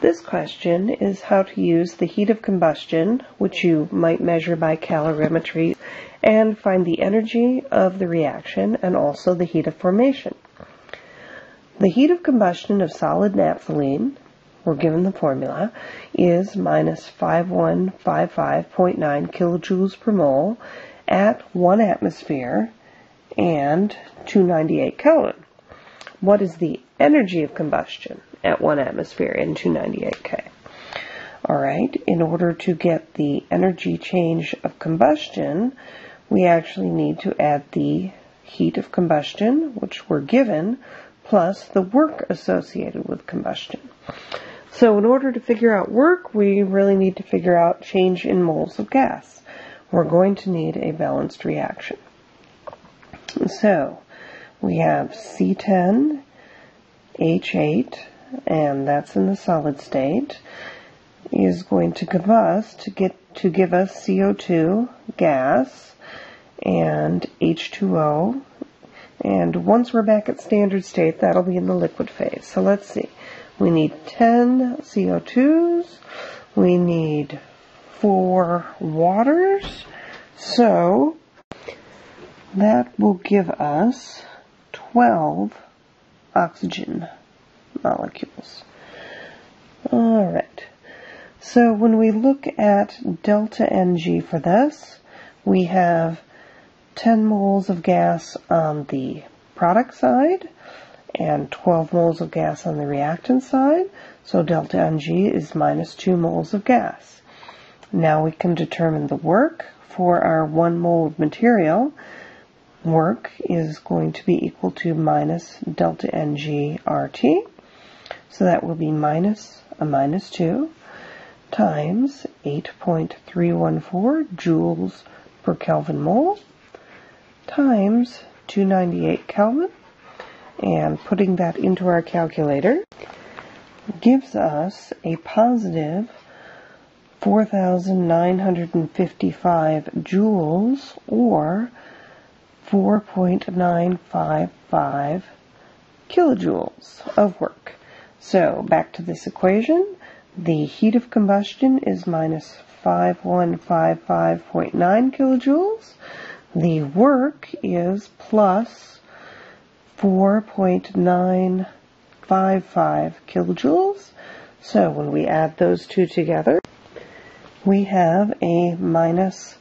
This question is how to use the heat of combustion, which you might measure by calorimetry, and find the energy of the reaction and also the heat of formation. The heat of combustion of solid naphthalene, we're given the formula, is minus 5155.9 kilojoules per mole at 1 atmosphere and 298 Kelvin. What is the energy of combustion at 1 atmosphere and 298 K? Alright, in order to get the energy change of combustion, we actually need to add the heat of combustion, which we're given, plus the work associated with combustion. So in order to figure out work, we really need to figure out change in moles of gas. We're going to need a balanced reaction. So we have C10 H8, and that's in the solid state, is going to combust to give us CO2 gas and H2O. And once we're back at standard state, that'll be in the liquid phase. So let's see. We need 10 CO2s. We need 4 waters. So that will give us 12 oxygen molecules. Alright. So when we look at delta Ng for this, we have 10 moles of gas on the product side and 12 moles of gas on the reactant side. So delta Ng is minus 2 moles of gas. Now we can determine the work for our 1 mole of material. Work is going to be equal to minus delta Ng RT. So that will be minus a minus 2 times 8.314 joules per Kelvin mole times 298 Kelvin. And putting that into our calculator gives us a positive 4,955 joules, or 4.955 kilojoules of work. So back to this equation, the heat of combustion is minus 5155.9 kilojoules. The work is plus 4.955 kilojoules. So when we add those two together, we have a minus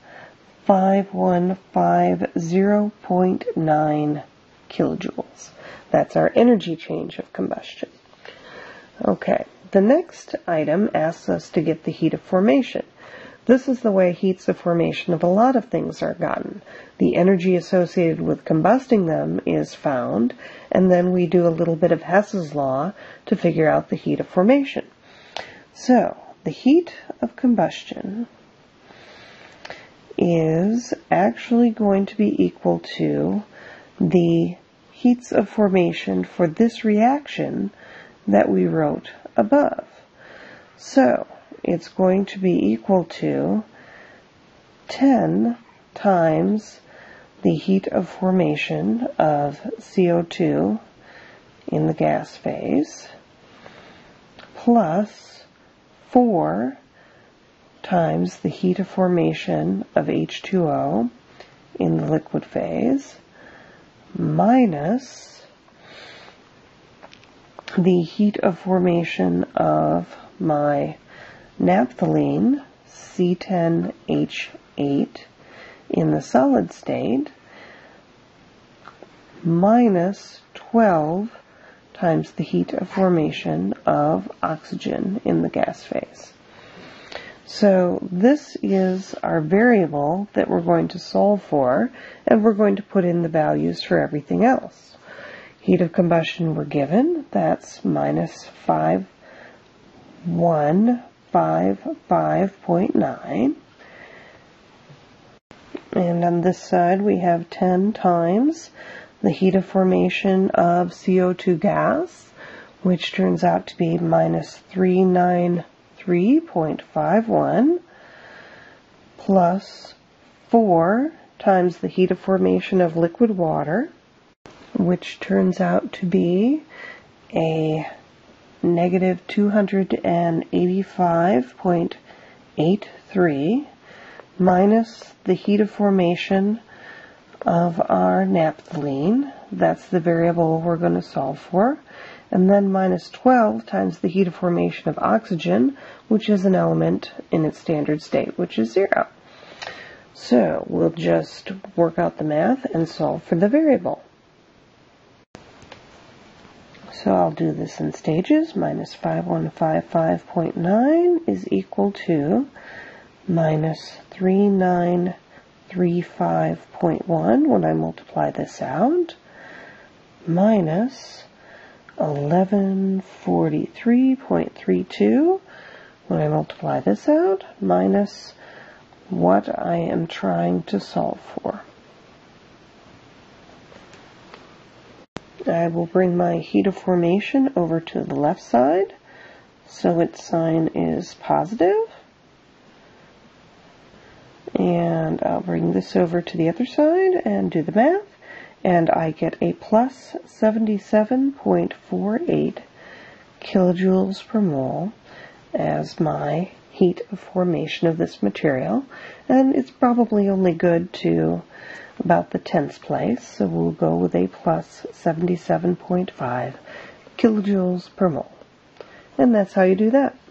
5150.9 kilojoules. That's our energy change of combustion. Okay, the next item asks us to get the heat of formation. This is the way heats of formation of a lot of things are gotten. The energy associated with combusting them is found, and then we do a little bit of Hess's law to figure out the heat of formation. So, the heat of combustion is actually going to be equal to the heats of formation for this reaction that we wrote above. So, it's going to be equal to 10 times the heat of formation of CO2 in the gas phase plus 4 times the heat of formation of H2O in the liquid phase minus the heat of formation of my naphthalene, C10H8, in the solid state, minus 12 times the heat of formation of oxygen in the gas phase. So this is our variable that we're going to solve for, and we're going to put in the values for everything else. Heat of combustion we're given, that's minus 5155.9. And on this side we have 10 times the heat of formation of CO2 gas, which turns out to be minus 393.51, plus 4 times the heat of formation of liquid water, which turns out to be a negative 285.83 minus the heat of formation of our naphthalene. That's the variable we're going to solve for. And then minus 12 times the heat of formation of oxygen, which is an element in its standard state, which is 0. So we'll just work out the math and solve for the variable. So I'll do this in stages. Minus 5155.9 is equal to minus 3935.1 when I multiply this out, minus 1143.32 when I multiply this out, minus what I am trying to solve for. I will bring my heat of formation over to the left side, so its sign is positive. And I'll bring this over to the other side and do the math, and I get a plus 77.48 kilojoules per mole as my heat of formation of this material, and it's probably only good to about the tenths place, so we'll go with a plus 77.5 kilojoules per mole. And that's how you do that.